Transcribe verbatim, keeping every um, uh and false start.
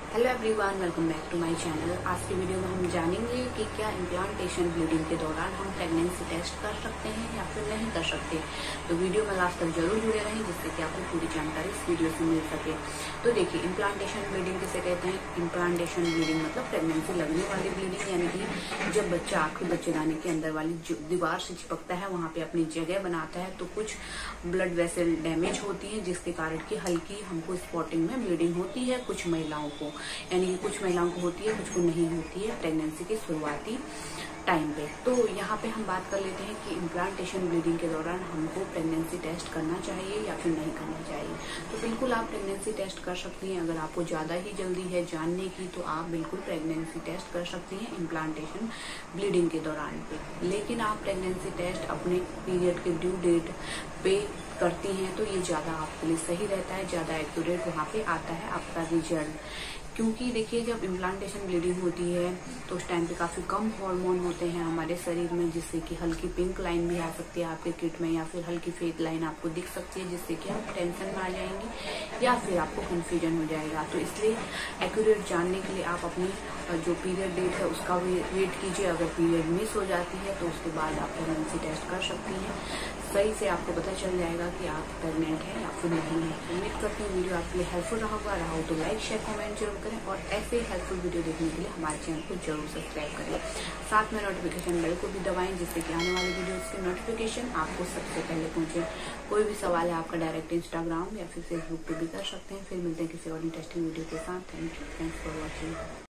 Hello everyone, welcome back to my channel. आज की video में हम जानेंगे कि क्या इम्प्लांटेशन ब्लीडिंग के दौरान हम प्रेगनेंसी टेस्ट कर सकते हैं या फिर नहीं कर सकते। तो वीडियो में लास्ट तक जरूर जुड़े रहें जिससे कि आपको पूरी जानकारी इस वीडियो से मिल सके। तो देखिए, इम्प्लांटेशन ब्लीडिंग किसे कहते हैं। इम्प्लांटेशन ब्लीडिंग मतलब प्रेगनेंसी लगने वाली ब्लीडिंग, यानी कि जब बच्चा आपके बच्चेदानी के अंदर वाली जो दीवार से चिपकता है वहां पे अपनी जगह बनाता है, तो कुछ ब्लड वेसल डैमेज होती है जिसके कारण की हल्की हमको स्पॉटिंग में ब्लीडिंग होती है कुछ महिलाओं को, यानी कि कुछ महिलाओं को होती है, कुछ को नहीं होती है प्रेगनेंसी के शुरुआती टाइम पे। तो यहाँ पे हम बात कर लेते हैं कि इम्प्लांटेशन ब्लीडिंग के दौरान हमको प्रेगनेंसी टेस्ट करना चाहिए या फिर नहीं करना चाहिए। तो बिल्कुल आप प्रेगनेंसी टेस्ट कर सकती हैं। अगर आपको ज्यादा ही जल्दी है जानने की तो आप बिल्कुल प्रेगनेंसी टेस्ट कर सकती हैं इम्प्लांटेशन ब्लीडिंग के दौरान पे। लेकिन आप प्रेगनेंसी टेस्ट अपने पीरियड के ड्यू डेट पे करती हैं तो ये ज्यादा आपके लिए सही रहता है, ज्यादा एक्यूरेट वहाँ पे आता है आपका रिजल्ट। क्योंकि देखिए, जब इम्प्लांटेशन ब्लीडिंग होती है तो उस टाइम पे काफी कम हार्मोन होते हैं हमारे शरीर में, जिससे कि हल्की पिंक लाइन भी आ सकती है आपके किट में, या फिर हल्की फेक लाइन आपको दिख सकती है जिससे कि आप टेंशन में आ जाएंगी या फिर आपको कंफ्यूजन हो जाएगा। तो इसलिए एक्यूरेट जानने के लिए आप अपनी जो पीरियड डेट है उसका वेट कीजिए। अगर पीरियड मिस हो जाती है तो उसके बाद आप प्रेगनेंसी टेस्ट कर सकती हैं। सही से आपको पता चल जाएगा कि आप प्रेग्नेंट हैं या फिर नहीं है। उम्मीद करती हूँ वीडियो आपके लिए हेल्पफुल रहा होगा। रहा हो तो लाइक शेयर कमेंट जरूर करें और ऐसे ही हेल्पफुल वीडियो देखने के लिए हमारे चैनल को जरूर सब्सक्राइब करें। साथ में नोटिफिकेशन बेल को भी दबाएं जिससे कि आने वाली वीडियोस की नोटिफिकेशन आपको सबसे पहले पहुंचे। कोई भी सवाल है आपका डायरेक्ट इंस्टाग्राम या फिर फेसबुक पे भी कर सकते हैं। फिर मिलते हैं किसी और इंटरेस्टिंग वीडियो के साथ। Thank you, thanks for watching.